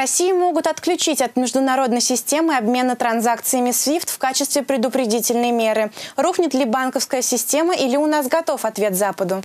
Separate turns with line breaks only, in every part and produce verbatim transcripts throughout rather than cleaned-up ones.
Россию могут отключить от международной системы обмена транзакциями свифт в качестве предупредительной меры. Рухнет ли банковская система или у нас готов ответ Западу?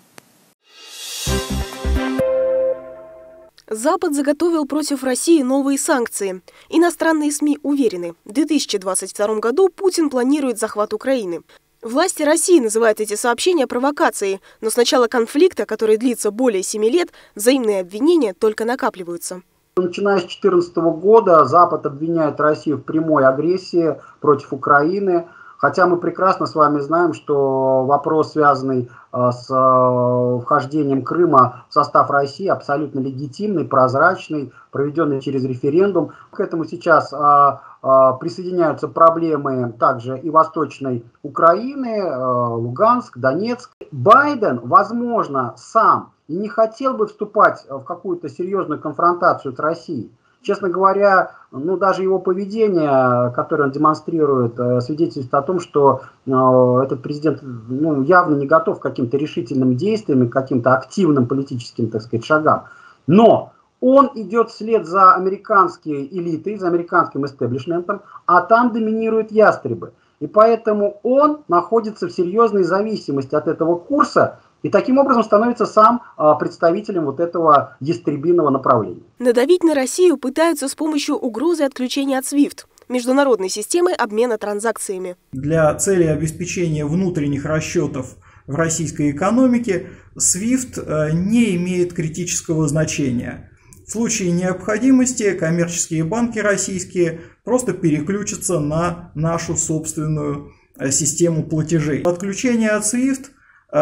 Запад заготовил против России новые санкции. Иностранные СМИ уверены, в две тысячи двадцать втором году Путин планирует захват Украины. Власти России называют эти сообщения провокацией, но с начала конфликта, который длится более семи лет, взаимные обвинения только накапливаются.
Начиная с две тысячи четырнадцатого года Запад обвиняет Россию в прямой агрессии против Украины. Хотя мы прекрасно с вами знаем, что вопрос, связанный с вхождением Крыма в состав России, абсолютно легитимный, прозрачный, проведенный через референдум. К этому сейчас присоединяются проблемы также и Восточной Украины, Луганск, Донецк. Байден, возможно, сам и не хотел бы вступать в какую-то серьезную конфронтацию с Россией. Честно говоря, ну, даже его поведение, которое он демонстрирует, свидетельствует о том, что э, этот президент ну, явно не готов к каким-то решительным действиям и к каким-то активным политическим, так сказать, шагам. Но он идет вслед за американской элитой, за американским истеблишментом, а там доминируют ястребы. И поэтому он находится в серьезной зависимости от этого курса, и таким образом становится сам а, представителем вот этого ястребиного направления.
Надавить на Россию пытаются с помощью угрозы отключения от свифт – международной системы обмена транзакциями.
Для цели обеспечения внутренних расчетов в российской экономике свифт не имеет критического значения. В случае необходимости коммерческие банки российские просто переключатся на нашу собственную систему платежей. Отключение от свифт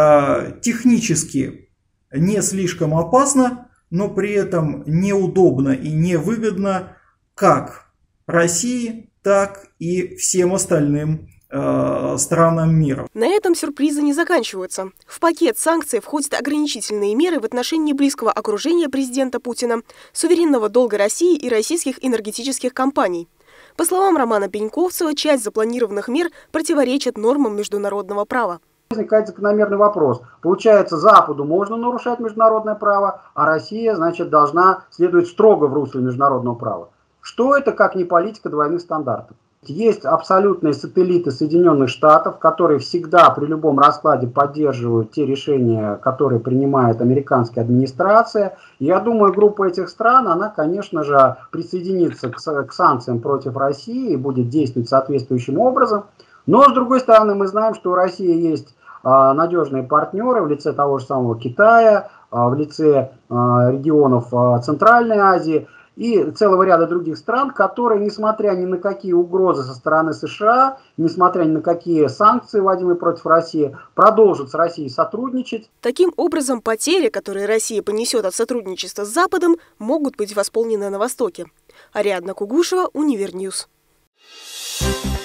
технически не слишком опасно, но при этом неудобно и невыгодно как России, так и всем остальным э, странам мира.
На этом сюрпризы не заканчиваются. В пакет санкций входят ограничительные меры в отношении близкого окружения президента Путина, суверенного долга России и российских энергетических компаний. По словам Романа Пеньковцева, часть запланированных мер противоречит нормам международного права.
Возникает закономерный вопрос. Получается, Западу можно нарушать международное право, а Россия, значит, должна следовать строго в русле международного права. Что это, как не политика двойных стандартов? Есть абсолютные сателлиты Соединенных Штатов, которые всегда при любом раскладе поддерживают те решения, которые принимает американская администрация. И я думаю, группа этих стран, она, конечно же, присоединится к, к санкциям против России и будет действовать соответствующим образом. Но, с другой стороны, мы знаем, что у России есть а, надежные партнеры в лице того же самого Китая, а, в лице а, регионов а, Центральной Азии и целого ряда других стран, которые, несмотря ни на какие угрозы со стороны США, несмотря ни на какие санкции, вводимые против России, продолжат с Россией сотрудничать.
Таким образом, потери, которые Россия понесет от сотрудничества с Западом, могут быть восполнены на Востоке. Ариадна Кугушева, Универньюз.